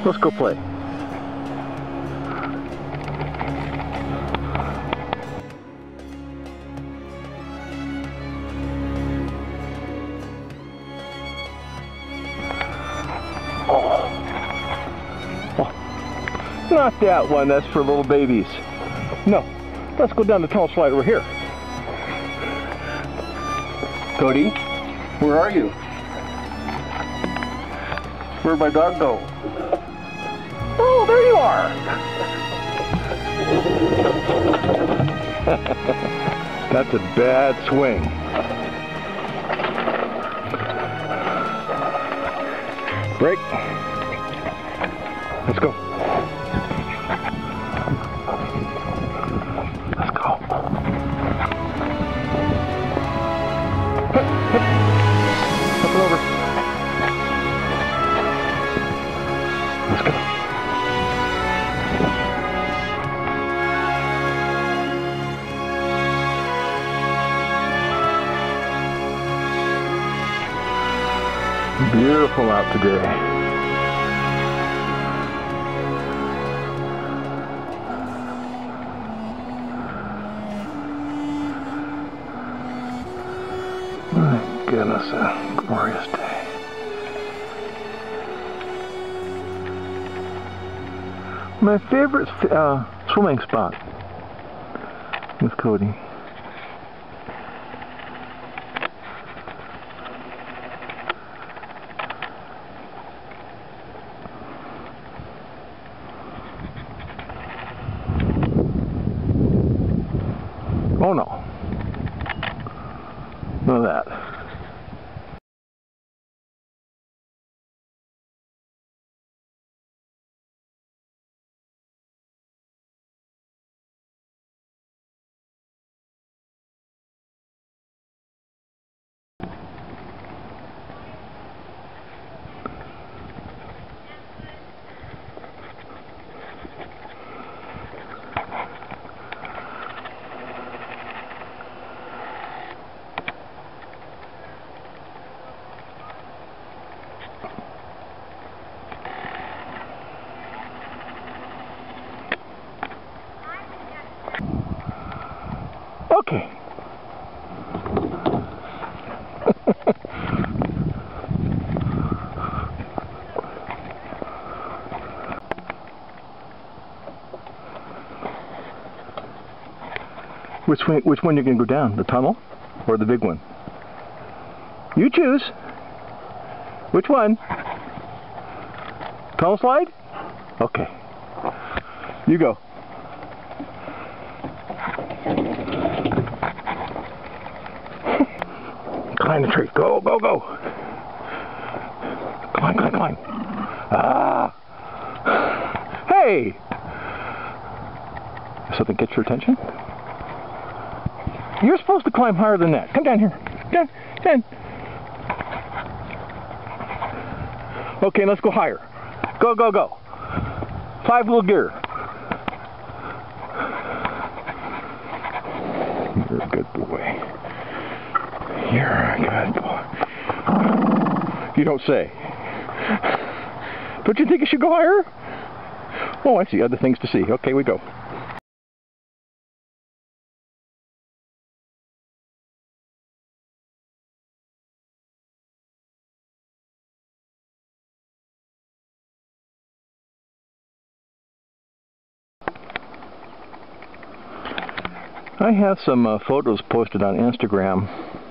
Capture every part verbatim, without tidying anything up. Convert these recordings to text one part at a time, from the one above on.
Let's go play. Oh. Oh. Not that one, that's for little babies. No, let's go down the tunnel slide over here. Cody, where are you? Where'd my dog go? Oh, there you are! That's a bad swing. Break. Let's go. Let's go. Hup, hup. Up and over. Let's go. Beautiful out today. My goodness, a glorious day. My favorite uh, swimming spot with Cody. Oh no. None of that. Okay. Which one, which one you're going to go down? The tunnel or the big one? You choose. Which one? Tunnel slide? Okay. You go. Climb the tree. Go, go, go. Climb, climb, climb. Ah. Hey! Something gets your attention? You're supposed to climb higher than that. Come down here. Down, down. Okay, let's go higher. Go, go, go. Five little gear. You're a good boy. You're a good boy. You don't say. Don't you think you should go higher? Oh, I see. Other things to see. Okay, we go. I have some uh, photos posted on Instagram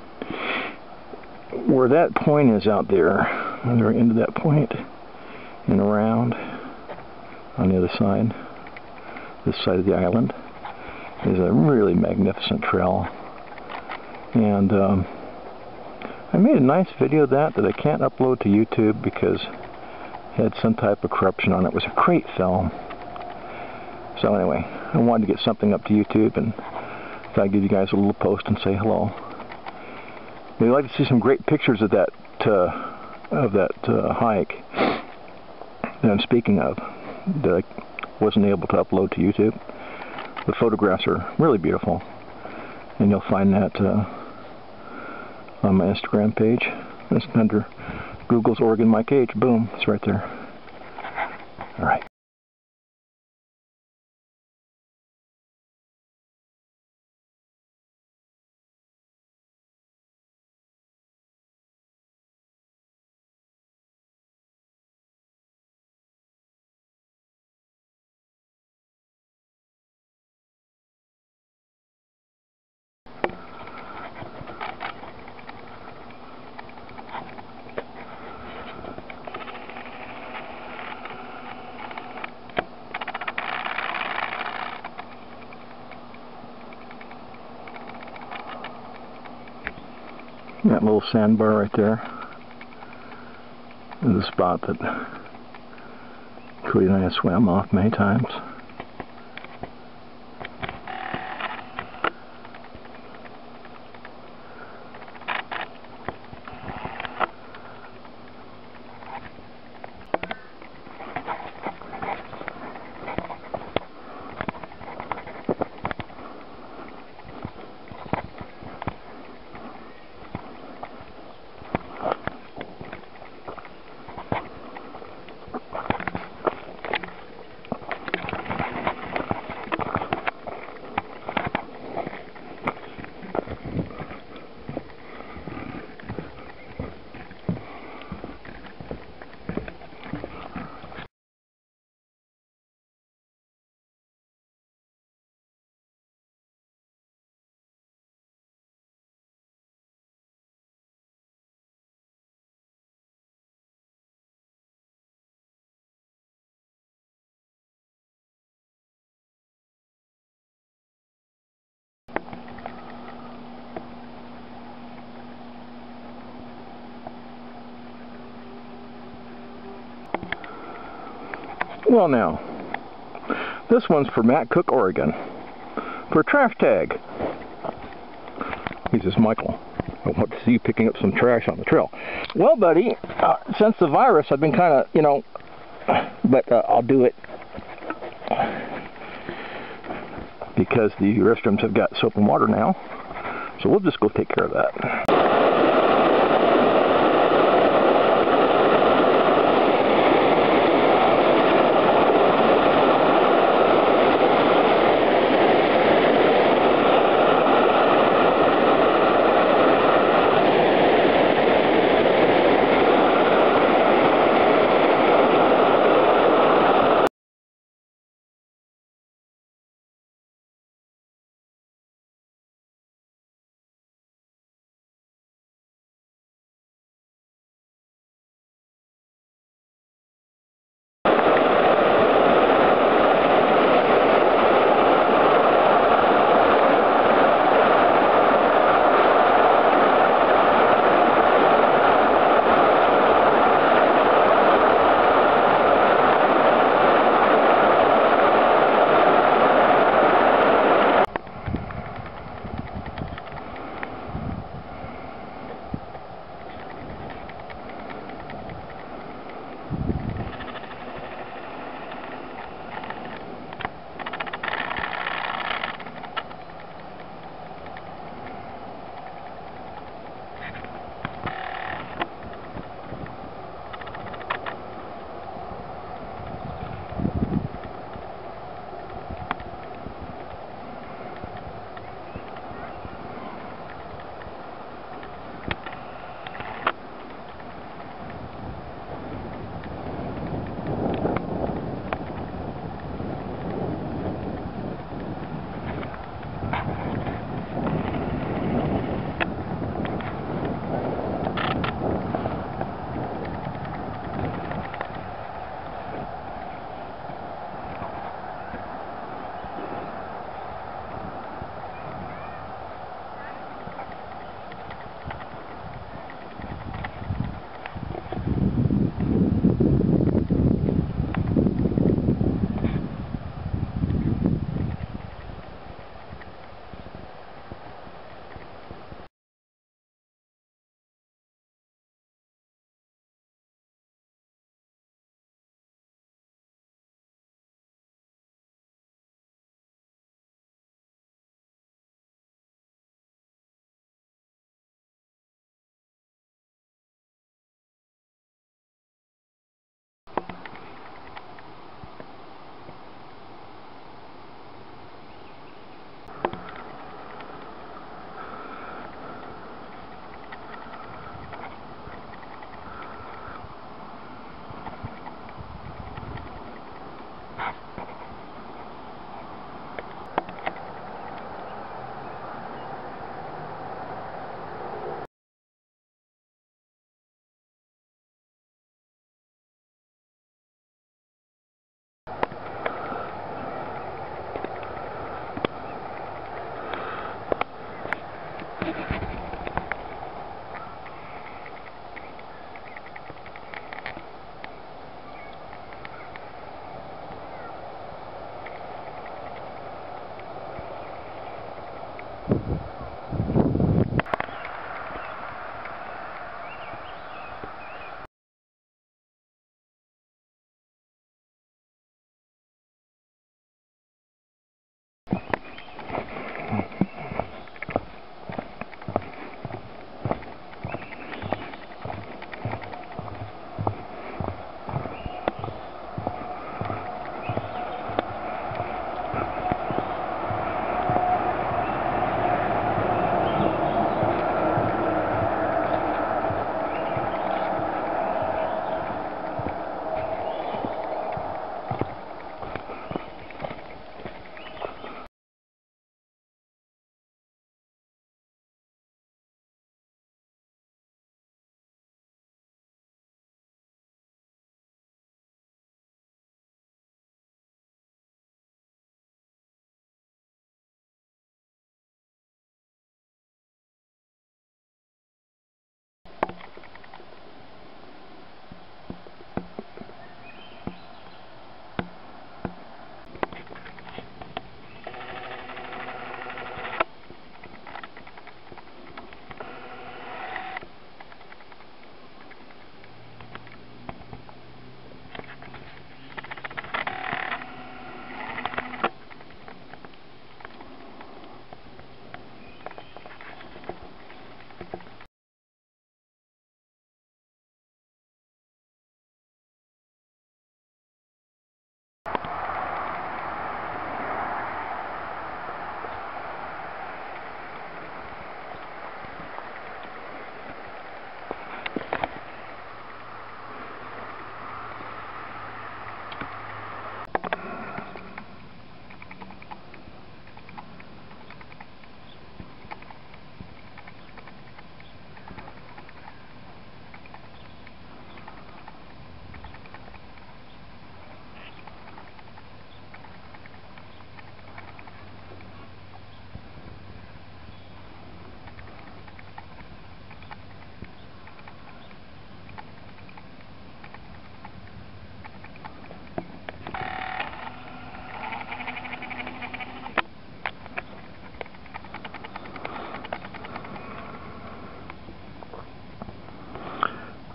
where that point is out there, they're into that point and around on the other side, this side of the island, is a really magnificent trail. And um, I made a nice video of that that I can't upload to YouTube because it had some type of corruption on it. It was a crate film. So anyway, I wanted to get something up to YouTube and thought I'd give you guys a little post and say hello. We'd like to see some great pictures of that uh, of that uh, hike that I'm speaking of that I wasn't able to upload to YouTube. The photographs are really beautiful, and you'll find that uh, on my Instagram page. It's under Google's Oregon Mike H. Boom, it's right there. All right. That little sandbar right there is a spot that Cody and I have swam off many times. Well now, this one's for Matt Cook, Oregon, for trash tag. He says, Michael, I want to see you picking up some trash on the trail. Well, buddy, uh, since the virus, I've been kind of, you know, but uh, I'll do it because the restrooms have got soap and water now. So we'll just go take care of that.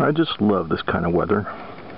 I just love this kind of weather.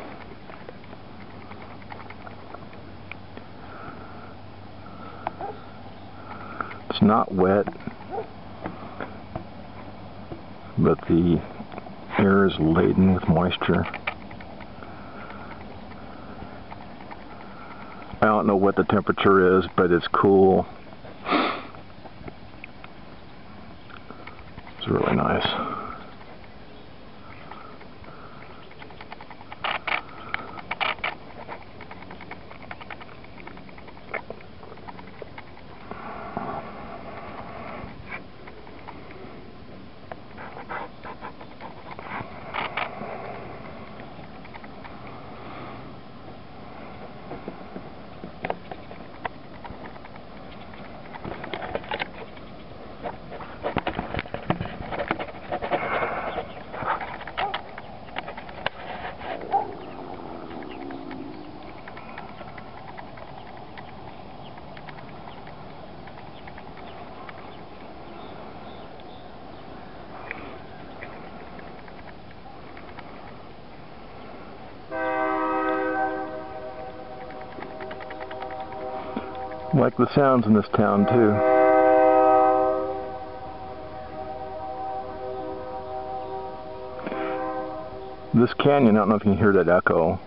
It's not wet, but the air is laden with moisture. I don't know what the temperature is, but it's cool. It's really nice. Like the sounds in this town too. This canyon, I don't know if you can hear that echo.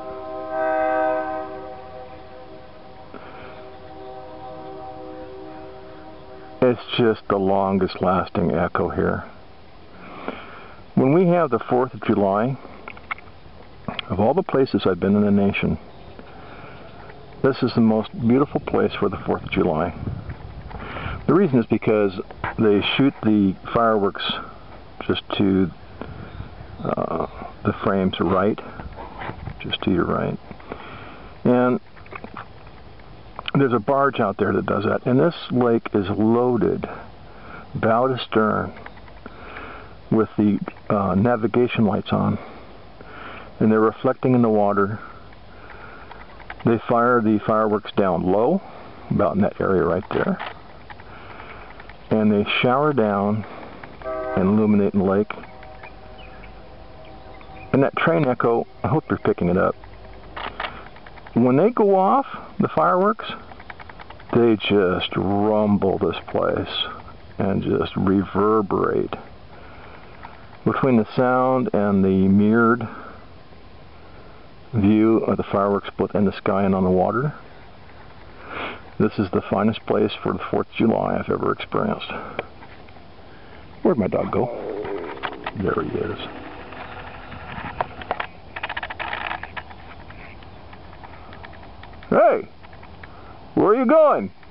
It's just the longest lasting echo here. When we have the fourth of July, of all the places I've been in the nation, this is the most beautiful place for the fourth of July. The reason is because they shoot the fireworks just to uh, the frame to right, just to your right. And there's a barge out there that does that. And this lake is loaded, bow to stern, with the uh, navigation lights on. And they're reflecting in the water. They fire the fireworks down low, about in that area right there, and they shower down and illuminate the lake. And that train echo, I hope you're picking it up. When they go off, the fireworks, they just rumble this place and just reverberate. Between the sound and the mirrored view of the fireworks both in the sky and on the water, this is the finest place for the fourth of July I've ever experienced. Where'd my dog go? There he is. Hey! Where are you going?